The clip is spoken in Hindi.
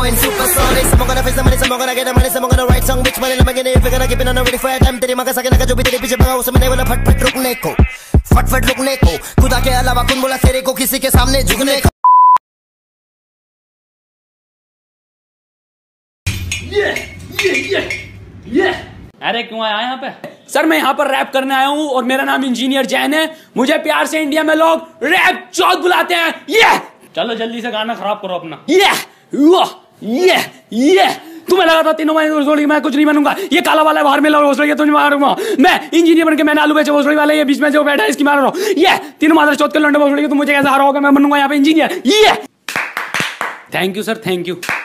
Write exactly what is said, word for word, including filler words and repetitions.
going supersonic. Some gonna face the money, some gonna get the money, some gonna write song bitch money लगे नहीं फिर gonna keep it on a ready for time. तेरी माँ का सके लगा जो भी तेरे पीछे भागा उसमें नहीं बोला फट फट रुकने को, फट फट रुकने को, खुदा के अलावा कौन बोला तेरे को किसी के सामने झुकने को। ये ये ये ये अरे क्यों आया यहाँ पे? सर मैं यहाँ पर रैप करने आया हूँ और मेरा नाम इंजीनियर जैन है। मुझे प्यार से इंडिया में लोग रैप चौथ बुलाते हैं। ये चलो जल्दी से गाना खराब करो अपना। ये ये ये तुम्हें लगा था तीनों महीने मैं कुछ नहीं बनूंगा, ये काला वाला बाहर में लगा तुझे मारूंगा मैं। इंजीनियर बन के मैंने आलू बेचे भोसड़ी वाले, ये बीच में जो बैठा है इसकी मार रहा हूँ। ये तीनों मादर चौथ के लंडे भोसड़ी तुम मुझे कैसे हारा होगा, मैं बनूंगा यहाँ पे इंजीनियर। ये thank you sir, thank you.